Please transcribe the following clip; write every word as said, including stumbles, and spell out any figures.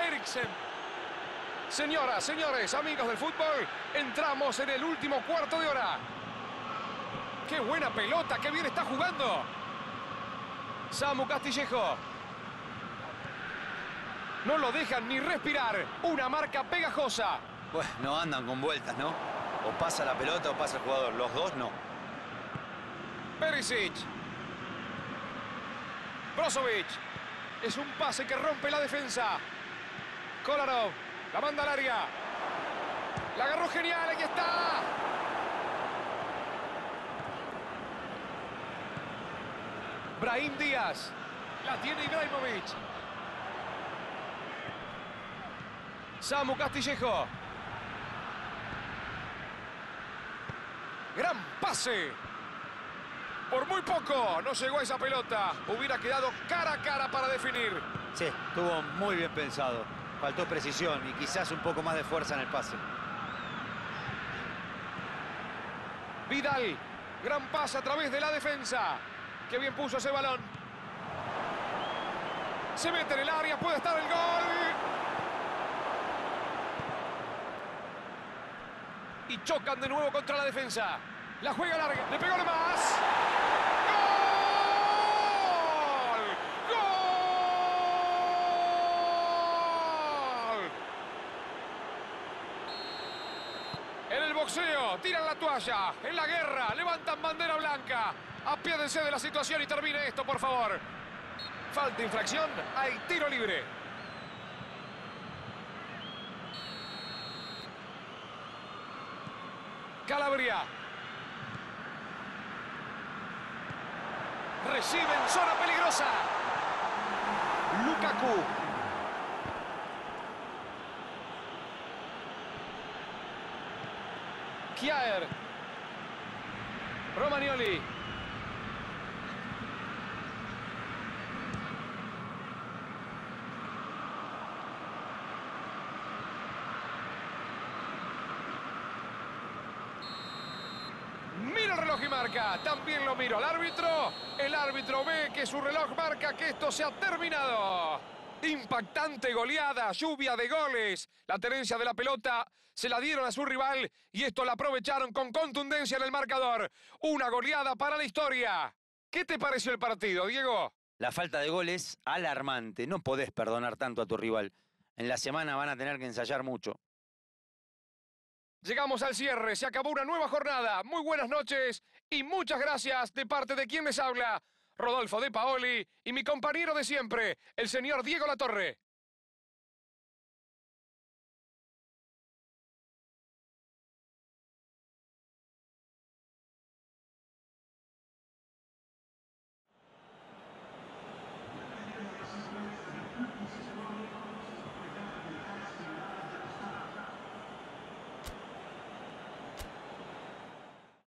Eriksen. Señoras, señores, amigos del fútbol, entramos en el último cuarto de hora. ¡Qué buena pelota! ¡Qué bien está jugando! Samu Castillejo. No lo dejan ni respirar. Una marca pegajosa. Pues no andan con vueltas, ¿no? O pasa la pelota o pasa el jugador. Los dos no. Perisic. Brozovic. Es un pase que rompe la defensa. Kolarov. La manda al área. La agarró genial. Aquí está. Brahim Díaz. La tiene Ibrahimovic. Samu Castillejo. Gran pase. Por muy poco no llegó a esa pelota. Hubiera quedado cara a cara para definir. Sí, estuvo muy bien pensado. Faltó precisión y quizás un poco más de fuerza en el pase. Vidal. Gran pase a través de la defensa. Qué bien puso ese balón. Se mete en el área. Puede estar el gol. Y chocan de nuevo contra la defensa. La juega larga. Le pegó de más. ¡Gol! ¡Gol! En el boxeo. Tiran la toalla. En la guerra. Levantan bandera blanca. Apiádense de la situación y termine esto, por favor. Falta infracción. Hay tiro libre. Calabria. Recibe en zona peligrosa. Lukaku. Kjaer. Romagnoli. Mira el reloj y marca. También lo miro al árbitro. El árbitro ve que su reloj marca que esto se ha terminado. Impactante goleada, lluvia de goles. La tenencia de la pelota se la dieron a su rival y esto la aprovecharon con contundencia en el marcador. Una goleada para la historia. ¿Qué te pareció el partido, Diego? La falta de gol es alarmante. No podés perdonar tanto a tu rival. En la semana van a tener que ensayar mucho. Llegamos al cierre, se acabó una nueva jornada. Muy buenas noches y muchas gracias de parte de quien les habla, Rodolfo De Paoli, y mi compañero de siempre, el señor Diego Latorre.